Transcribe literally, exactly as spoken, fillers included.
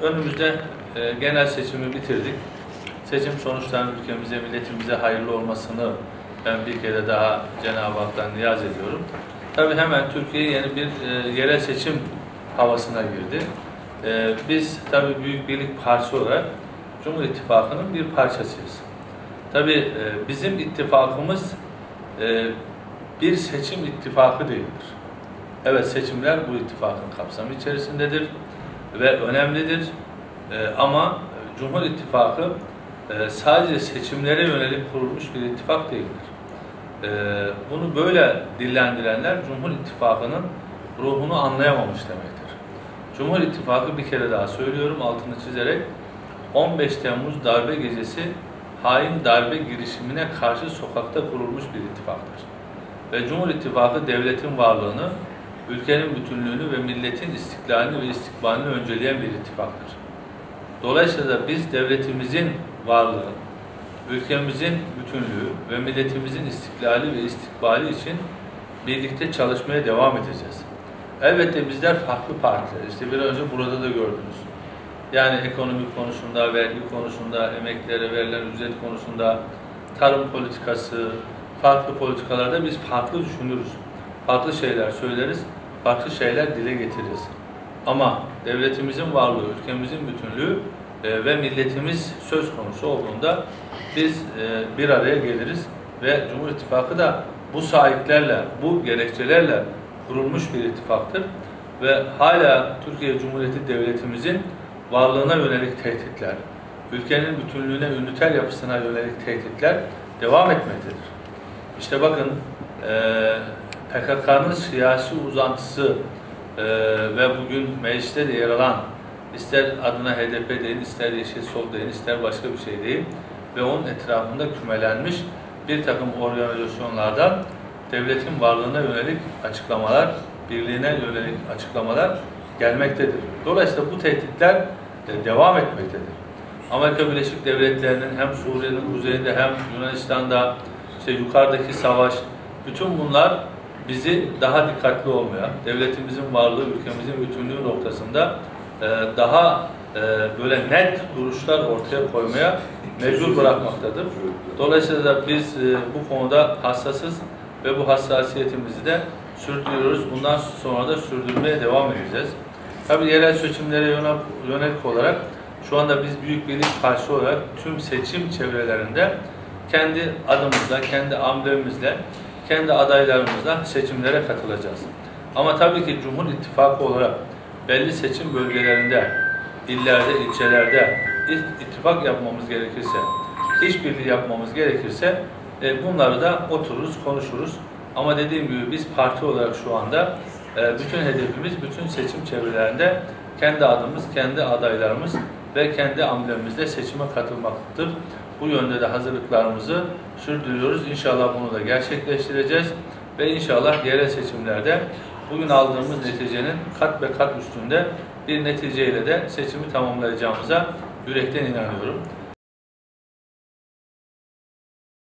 Önümüzde e, genel seçimi bitirdik. Seçim sonuçlarının ülkemize, milletimize hayırlı olmasını ben bir kere daha Cenab-ı Hak'tan niyaz ediyorum. Tabii hemen Türkiye yeni bir e, yerel seçim havasına girdi. E, biz tabii Büyük Birlik Partisi olarak Cumhur İttifakı'nın bir parçasıyız. Tabii e, bizim ittifakımız e, bir seçim ittifakı değildir. Evet, seçimler bu ittifakın kapsamı içerisindedir ve önemlidir. E, ama Cumhur İttifakı e, sadece seçimlere yönelik kurulmuş bir ittifak değildir. E, bunu böyle dillendirenler Cumhur İttifakı'nın ruhunu anlayamamış demektir. Cumhur İttifakı, bir kere daha söylüyorum altını çizerek, on beş Temmuz darbe gecesi hain darbe girişimine karşı sokakta kurulmuş bir ittifaktır. Ve Cumhur İttifakı devletin varlığını, ülkenin bütünlüğünü ve milletin istiklalini ve istikbalini önceleyen bir ittifaktır. Dolayısıyla biz devletimizin varlığı, ülkemizin bütünlüğü ve milletimizin istiklali ve istikbali için birlikte çalışmaya devam edeceğiz. Elbette bizler farklı partiler, işte bir önce burada da gördünüz. Yani ekonomik konusunda, vergi konusunda, emeklilere verilen ücret konusunda, tarım politikası, farklı politikalarda biz farklı düşünürüz. Farklı şeyler söyleriz, farklı şeyler dile getiririz. Ama devletimizin varlığı, ülkemizin bütünlüğü e, ve milletimiz söz konusu olduğunda biz e, bir araya geliriz ve Cumhur İttifakı da bu sahiplerle, bu gerekçelerle kurulmuş bir ittifaktır. Ve hala Türkiye Cumhuriyeti Devletimizin varlığına yönelik tehditler, ülkenin bütünlüğüne, üniter yapısına yönelik tehditler devam etmektedir. İşte bakın, e, P K K'nın siyasi uzantısı e, ve bugün mecliste de yer alan, ister adına H D P deyin, ister Yeşil Sol deyin, ister başka bir şey deyin ve onun etrafında kümelenmiş bir takım organizasyonlardan devletin varlığına yönelik açıklamalar, birliğine yönelik açıklamalar gelmektedir. Dolayısıyla bu tehditler de devam etmektedir. Amerika Birleşik Devletleri'nin hem Suriye'nin kuzeyinde hem Yunanistan'da işte yukarıdaki savaş, bütün bunlar bizi daha dikkatli olmaya, devletimizin varlığı, ülkemizin bütünlüğü noktasında e, daha e, böyle net duruşlar ortaya koymaya mecbur bırakmaktadır. Dolayısıyla biz e, bu konuda hassasız ve bu hassasiyetimizi de sürdürüyoruz. Bundan sonra da sürdürmeye devam edeceğiz. Tabii yerel seçimlere yönelik olarak şu anda biz Büyük Birlik Partisi olarak tüm seçim çevrelerinde kendi adımızla, kendi amblemimizle, kendi adaylarımızla seçimlere katılacağız. Ama tabii ki Cumhur İttifakı olarak belli seçim bölgelerinde, illerde, ilçelerde ittifak yapmamız gerekirse, işbirliği yapmamız gerekirse e, bunları da otururuz, konuşuruz. Ama dediğim gibi biz parti olarak şu anda e, bütün hedefimiz, bütün seçim çevrelerinde kendi adımız, kendi adaylarımız ve kendi amblemimizle seçime katılmaktır. Bu yönde de hazırlıklarımızı sürdürüyoruz. İnşallah bunu da gerçekleştireceğiz ve inşallah yerel seçimlerde bugün aldığımız neticenin kat ve kat üstünde bir neticeyle de seçimi tamamlayacağımıza yürekten inanıyorum.